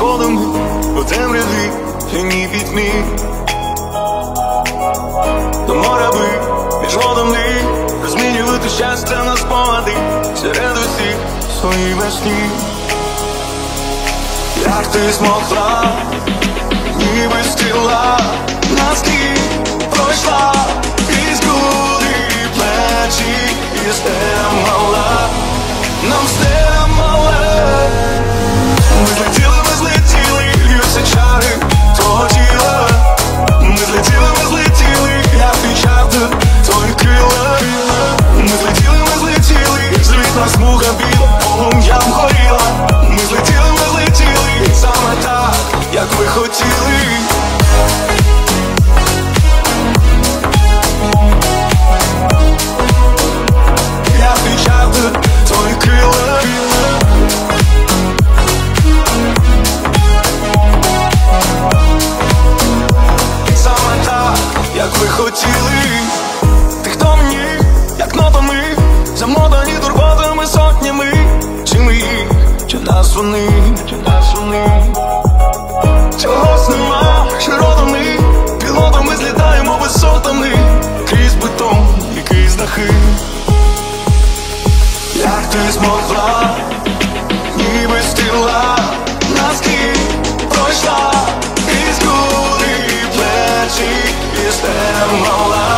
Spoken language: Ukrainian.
сходами у темряві тіні пітьмі. До моря би між водами розмінювати щастя на спогади серед усіх своїх весні. Як ти змогла, ніби стріла, наскільки пройшла крізь груди і плечі, і стемала, нам стемала. Ми злетіли, льються чари твого тіла. Ми злетіли, як печатка твої крила. Ми злетіли, звітна смуга біла, полум'ям горіла. Ми злетіли, саме так, як ви хотіли. Як печатка твої крила. Саме так, як ви хотіли. Ти хто мені, як нотами, замотані турботами сотнями. Чи ми їх, чи нас вони, чи нас вони. Чогось нема, широтами, пілотами злітаємо висотами, крізь бетон і крізь дахи. Як ти змогла, ніби стріла, наскільки пройшла крізь груди і плечі, і стемала.